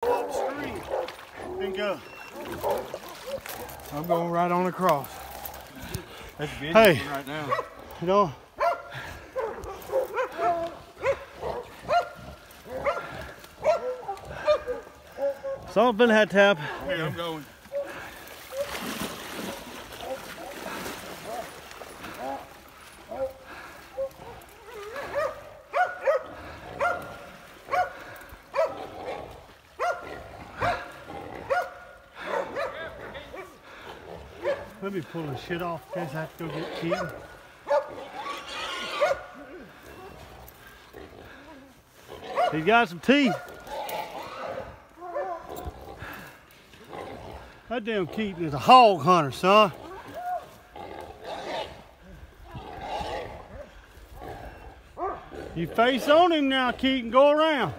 upstream and go. I'm going right on across. That's busy right now. You know. Something had to happen. Hey, I'm going. Let me pull the shit off in case I have to go get Keaton. He's got some teeth. That damn Keaton is a hog hunter, son. You face on him now, Keaton. Go around.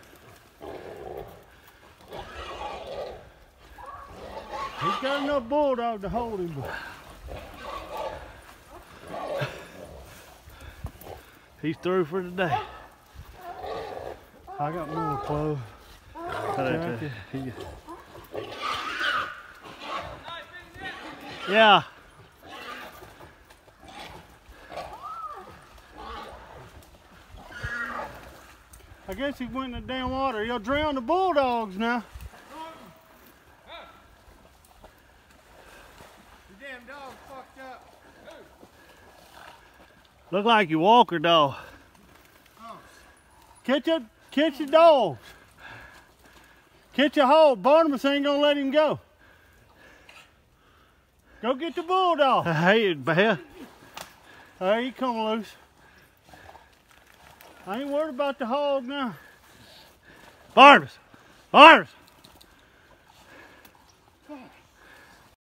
He's got enough bulldog to hold him, but he's through for the day. I got more clothes. Yeah. I guess he went in the damn water. He'll drown the bulldogs now. The damn dog fucked up. Look like your walker dog. Catch your dogs. Catch a hog. Barnabas ain't gonna let him go. Go get the bulldog. Hey, Bear. There he come loose. I ain't worried about the hog now. Barnabas! Barnabas!